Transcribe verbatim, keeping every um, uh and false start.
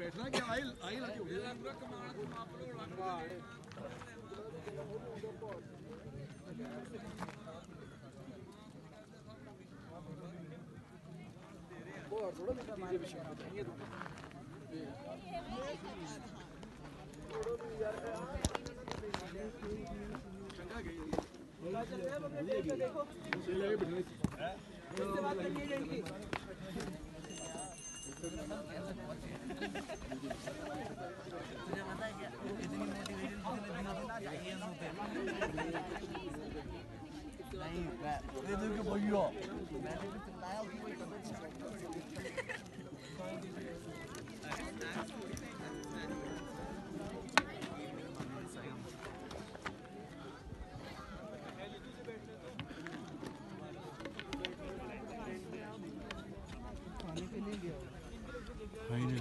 बैठना क्या आई आई लगी हुई है पूरा कमाल को माप लो वो थोड़ा सा हमारे पीछे बताएंगे तो चंगा गई बोला चल रहा है बंदे देख के देखो सही लगे बिठने इससे बात करनी है इनकी तुझे पता है क्या इतनी मोटिवेशन किसी ने दिया ना चाहिए सोते नहीं ये तो कि भैया मैंने भी चिल्लाया उसको कोई पता खाने के लिए गया